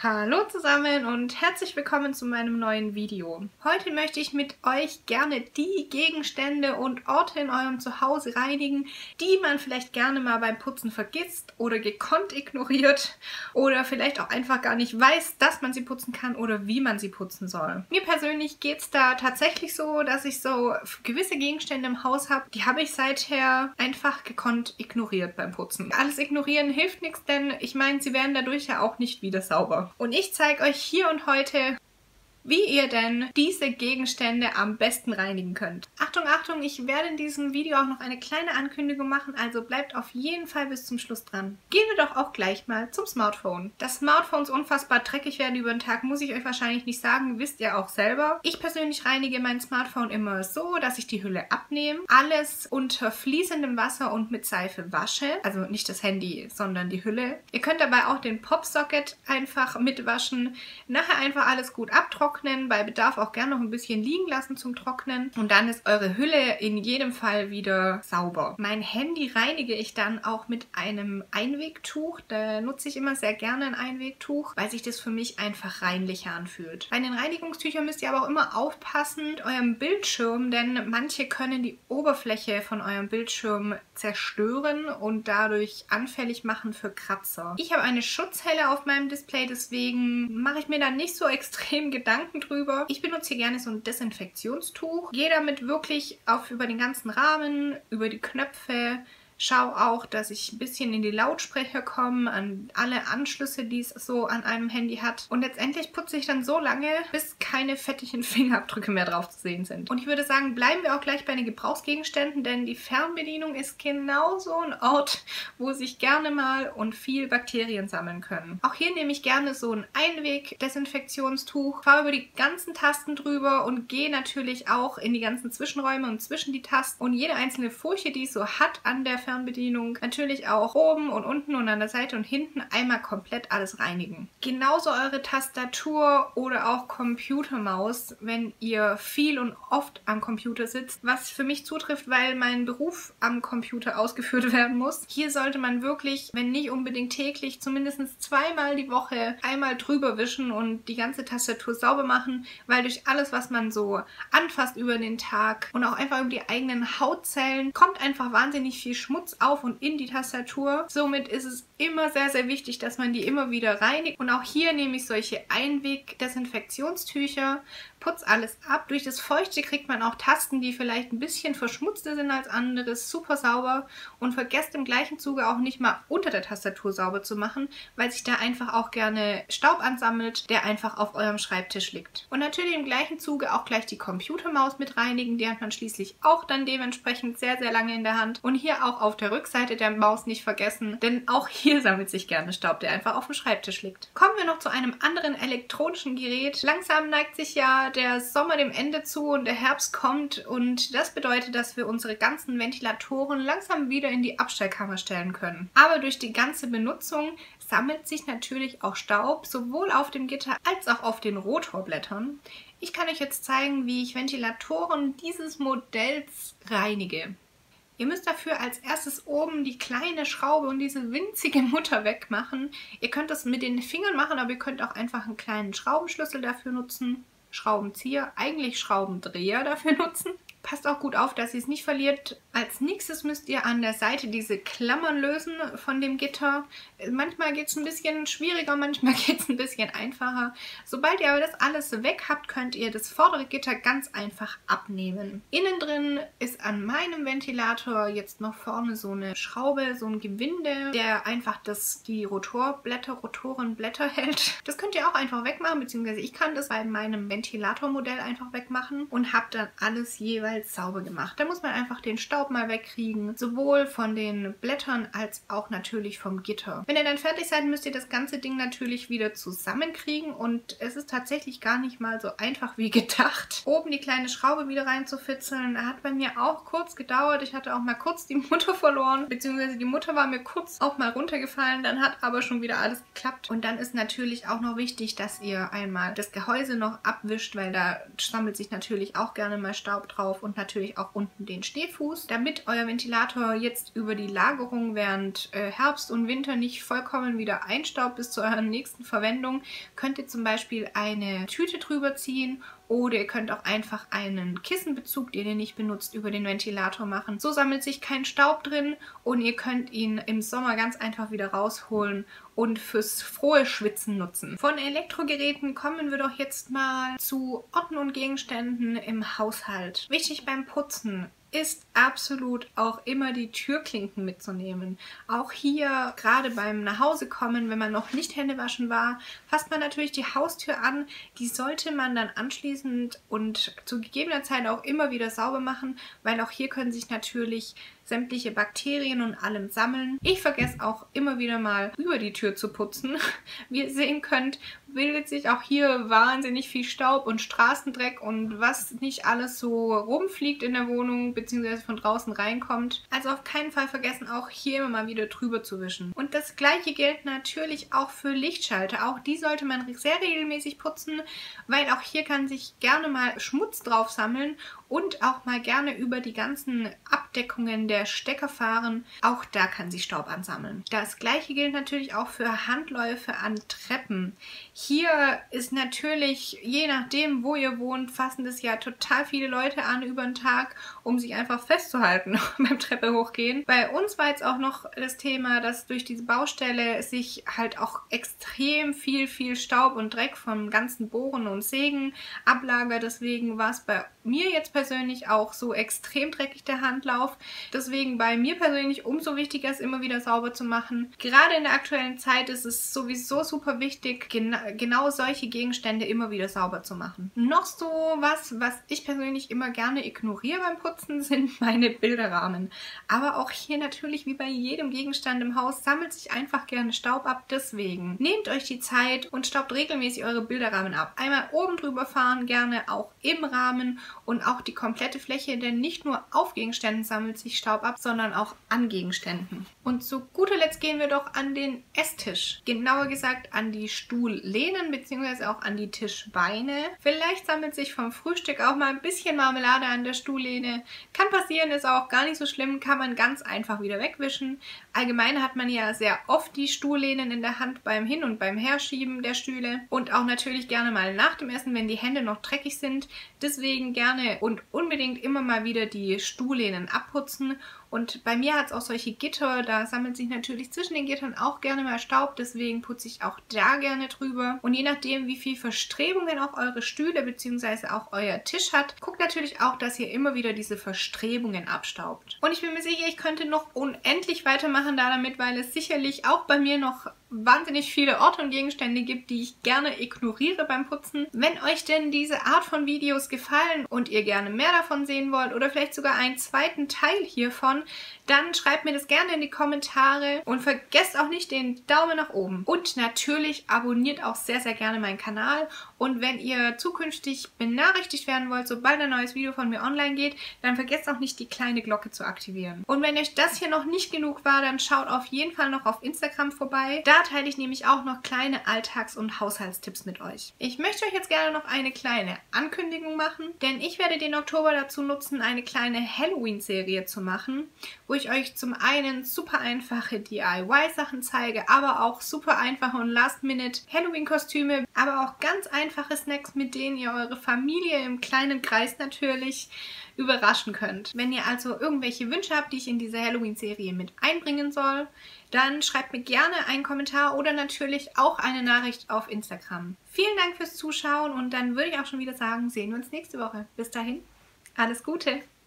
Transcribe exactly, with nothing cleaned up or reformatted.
Hallo zusammen und herzlich willkommen zu meinem neuen Video. Heute möchte ich mit euch gerne die Gegenstände und Orte in eurem Zuhause reinigen, die man vielleicht gerne mal beim Putzen vergisst oder gekonnt ignoriert oder vielleicht auch einfach gar nicht weiß, dass man sie putzen kann oder wie man sie putzen soll. Mir persönlich geht es da tatsächlich so, dass ich so gewisse Gegenstände im Haus habe, die habe ich seither einfach gekonnt ignoriert beim Putzen. Alles ignorieren hilft nichts, denn ich meine, sie werden dadurch ja auch nicht wieder sauber. Und ich zeige euch hier und heute, wie ihr denn diese Gegenstände am besten reinigen könnt. Achtung, Achtung, ich werde in diesem Video auch noch eine kleine Ankündigung machen, also bleibt auf jeden Fall bis zum Schluss dran. Gehen wir doch auch gleich mal zum Smartphone. Dass Smartphones unfassbar dreckig werden über den Tag, muss ich euch wahrscheinlich nicht sagen, wisst ihr auch selber. Ich persönlich reinige mein Smartphone immer so, dass ich die Hülle abnehme, alles unter fließendem Wasser und mit Seife wasche, also nicht das Handy, sondern die Hülle. Ihr könnt dabei auch den Popsocket einfach mitwaschen, nachher einfach alles gut abtrocknen, bei Bedarf auch gerne noch ein bisschen liegen lassen zum Trocknen und dann ist eure Hülle in jedem Fall wieder sauber. Mein Handy reinige ich dann auch mit einem Einwegtuch. Da nutze ich immer sehr gerne ein Einwegtuch, weil sich das für mich einfach reinlicher anfühlt. Bei den Reinigungstüchern müsst ihr aber auch immer aufpassen mit eurem Bildschirm, denn manche können die Oberfläche von eurem Bildschirm zerstören und dadurch anfällig machen für Kratzer. Ich habe eine Schutzhelle auf meinem Display, deswegen mache ich mir da nicht so extrem Gedanken drüber. Ich benutze hier gerne so ein Desinfektionstuch. Gehe damit wirklich auf über den ganzen Rahmen, über die Knöpfe. Schau auch, dass ich ein bisschen in die Lautsprecher komme, an alle Anschlüsse, die es so an einem Handy hat. Und letztendlich putze ich dann so lange, bis keine fettigen Fingerabdrücke mehr drauf zu sehen sind. Und ich würde sagen, bleiben wir auch gleich bei den Gebrauchsgegenständen, denn die Fernbedienung ist genauso ein Ort, wo sich gerne mal und viel Bakterien sammeln können. Auch hier nehme ich gerne so ein Einweg-Desinfektionstuch, fahre über die ganzen Tasten drüber und gehe natürlich auch in die ganzen Zwischenräume und zwischen die Tasten. Und jede einzelne Furche, die es so hat an der Fernbedienung, Fernbedienung natürlich auch oben und unten und an der Seite und hinten einmal komplett alles reinigen. Genauso eure Tastatur oder auch Computermaus, wenn ihr viel und oft am Computer sitzt, was für mich zutrifft, weil mein Beruf am Computer ausgeführt werden muss. Hier sollte man wirklich, wenn nicht unbedingt täglich, zumindest zweimal die Woche einmal drüber wischen und die ganze Tastatur sauber machen, weil durch alles, was man so anfasst über den Tag und auch einfach über die eigenen Hautzellen, kommt einfach wahnsinnig viel Schmutz auf und in die Tastatur. Somit ist es immer sehr, sehr wichtig, dass man die immer wieder reinigt. Und auch hier nehme ich solche Einweg-Desinfektionstücher, putze alles ab. Durch das Feuchte kriegt man auch Tasten, die vielleicht ein bisschen verschmutzter sind als anderes, super sauber und vergesst im gleichen Zuge auch nicht mal unter der Tastatur sauber zu machen, weil sich da einfach auch gerne Staub ansammelt, der einfach auf eurem Schreibtisch liegt. Und natürlich im gleichen Zuge auch gleich die Computermaus mit reinigen, die hat man schließlich auch dann dementsprechend sehr, sehr lange in der Hand. Und hier auch auf der Rückseite der Maus nicht vergessen, denn auch hier sammelt sich gerne Staub, der einfach auf dem Schreibtisch liegt. Kommen wir noch zu einem anderen elektronischen Gerät. Langsam neigt sich ja der Sommer dem Ende zu und der Herbst kommt und das bedeutet, dass wir unsere ganzen Ventilatoren langsam wieder in die Abstellkammer stellen können. Aber durch die ganze Benutzung sammelt sich natürlich auch Staub, sowohl auf dem Gitter als auch auf den Rotorblättern. Ich kann euch jetzt zeigen, wie ich Ventilatoren dieses Modells reinige. Ihr müsst dafür als erstes oben die kleine Schraube und diese winzige Mutter wegmachen. Ihr könnt das mit den Fingern machen, aber ihr könnt auch einfach einen kleinen Schraubenschlüssel dafür nutzen. Schraubenzieher, eigentlich Schraubendreher dafür nutzen. Passt auch gut auf, dass ihr es nicht verliert. Als nächstes müsst ihr an der Seite diese Klammern lösen von dem Gitter. Manchmal geht es ein bisschen schwieriger, manchmal geht es ein bisschen einfacher. Sobald ihr aber das alles weg habt, könnt ihr das vordere Gitter ganz einfach abnehmen. Innen drin ist an meinem Ventilator jetzt noch vorne so eine Schraube, so ein Gewinde, der einfach das, die Rotorblätter, Rotorenblätter hält. Das könnt ihr auch einfach wegmachen, beziehungsweise ich kann das bei meinem Ventilatormodell einfach wegmachen und habe dann alles jeweils sauber gemacht. Da muss man einfach den Staub mal wegkriegen, sowohl von den Blättern als auch natürlich vom Gitter. Wenn ihr dann fertig seid, müsst ihr das ganze Ding natürlich wieder zusammenkriegen und es ist tatsächlich gar nicht mal so einfach wie gedacht. Oben die kleine Schraube wieder reinzufitzeln, hat bei mir auch kurz gedauert. Ich hatte auch mal kurz die Mutter verloren, beziehungsweise die Mutter war mir kurz auch mal runtergefallen, dann hat aber schon wieder alles geklappt. Und dann ist natürlich auch noch wichtig, dass ihr einmal das Gehäuse noch abwischt, weil da sammelt sich natürlich auch gerne mal Staub drauf. drauf und natürlich auch unten den Stehfuß. Damit euer Ventilator jetzt über die Lagerung während äh, Herbst und Winter nicht vollkommen wieder einstaubt bis zu eurer nächsten Verwendung, könnt ihr zum Beispiel eine Tüte drüber ziehen. Oder ihr könnt auch einfach einen Kissenbezug, den ihr nicht benutzt, über den Ventilator machen. So sammelt sich kein Staub drin und ihr könnt ihn im Sommer ganz einfach wieder rausholen und fürs frohe Schwitzen nutzen. Von Elektrogeräten kommen wir doch jetzt mal zu Orten und Gegenständen im Haushalt. Wichtig beim Putzen ist absolut auch immer die Türklinken mitzunehmen. Auch hier, gerade beim Nachhausekommen, wenn man noch nicht Hände waschen war, fasst man natürlich die Haustür an. Die sollte man dann anschließend und zu gegebener Zeit auch immer wieder sauber machen, weil auch hier können sich natürlich sämtliche Bakterien und allem sammeln. Ich vergesse auch immer wieder mal über die Tür zu putzen. Wie ihr sehen könnt, bildet sich auch hier wahnsinnig viel Staub und Straßendreck und was nicht alles so rumfliegt in der Wohnung bzw. von draußen reinkommt. Also auf keinen Fall vergessen, auch hier immer mal wieder drüber zu wischen. Und das gleiche gilt natürlich auch für Lichtschalter. Auch die sollte man sehr regelmäßig putzen, weil auch hier kann sich gerne mal Schmutz drauf sammeln und auch mal gerne über die ganzen Abdeckungen der Stecker fahren. Auch da kann sich Staub ansammeln. Das gleiche gilt natürlich auch für Handläufe an Treppen. Hier ist natürlich, je nachdem wo ihr wohnt, fassen das ja total viele Leute an über den Tag, um sich einfach festzuhalten beim Treppe hochgehen. Bei uns war jetzt auch noch das Thema, dass durch diese Baustelle sich halt auch extrem viel, viel Staub und Dreck vom ganzen Bohren und Sägen ablagert. Deswegen war es bei mir jetzt persönlich auch so extrem dreckig der Handlauf. Deswegen bei mir persönlich umso wichtiger, es immer wieder sauber zu machen. Gerade in der aktuellen Zeit ist es sowieso super wichtig, gena genau solche Gegenstände immer wieder sauber zu machen. Noch so was, was ich persönlich immer gerne ignoriere beim Putzen, sind meine Bilderrahmen. Aber auch hier natürlich wie bei jedem Gegenstand im Haus sammelt sich einfach gerne Staub ab. Deswegen nehmt euch die Zeit und staubt regelmäßig eure Bilderrahmen ab. Einmal oben drüber fahren, gerne auch im Rahmen und auch die komplette Fläche, denn nicht nur auf Gegenständen sammelt sich Staub ab, sondern auch an Gegenständen. Und zu guter Letzt gehen wir doch an den Esstisch. Genauer gesagt an die Stuhllehnen bzw. auch an die Tischbeine. Vielleicht sammelt sich vom Frühstück auch mal ein bisschen Marmelade an der Stuhllehne. Kann passieren, ist auch gar nicht so schlimm, kann man ganz einfach wieder wegwischen. Allgemein hat man ja sehr oft die Stuhllehnen in der Hand beim Hin- und beim Herschieben der Stühle und auch natürlich gerne mal nach dem Essen, wenn die Hände noch dreckig sind. Deswegen gerne und unbedingt immer mal wieder die Stuhllehnen abputzen. Und bei mir hat es auch solche Gitter, da sammelt sich natürlich zwischen den Gittern auch gerne mal Staub, deswegen putze ich auch da gerne drüber. Und je nachdem, wie viel Verstrebungen auch eure Stühle bzw. auch euer Tisch hat, guckt natürlich auch, dass ihr immer wieder diese Verstrebungen abstaubt. Und ich bin mir sicher, ich könnte noch unendlich weitermachen da damit, weil es sicherlich auch bei mir noch wahnsinnig viele Orte und Gegenstände gibt, die ich gerne ignoriere beim Putzen. Wenn euch denn diese Art von Videos gefallen und ihr gerne mehr davon sehen wollt oder vielleicht sogar einen zweiten Teil hiervon, dann schreibt mir das gerne in die Kommentare und vergesst auch nicht den Daumen nach oben. Und natürlich abonniert auch sehr, sehr gerne meinen Kanal. Und wenn ihr zukünftig benachrichtigt werden wollt, sobald ein neues Video von mir online geht, dann vergesst auch nicht, die kleine Glocke zu aktivieren. Und wenn euch das hier noch nicht genug war, dann schaut auf jeden Fall noch auf Instagram vorbei. Da teile ich nämlich auch noch kleine Alltags- und Haushaltstipps mit euch. Ich möchte euch jetzt gerne noch eine kleine Ankündigung machen, denn ich werde den Oktober dazu nutzen, eine kleine Halloween-Serie zu machen, wo ich euch zum einen super einfache D I Y-Sachen zeige, aber auch super einfache und Last-Minute-Halloween-Kostüme, aber auch ganz einfache Snacks, mit denen ihr eure Familie im kleinen Kreis natürlich überraschen könnt. Wenn ihr also irgendwelche Wünsche habt, die ich in diese Halloween-Serie mit einbringen soll, dann schreibt mir gerne einen Kommentar oder natürlich auch eine Nachricht auf Instagram. Vielen Dank fürs Zuschauen und dann würde ich auch schon wieder sagen, sehen wir uns nächste Woche. Bis dahin, alles Gute!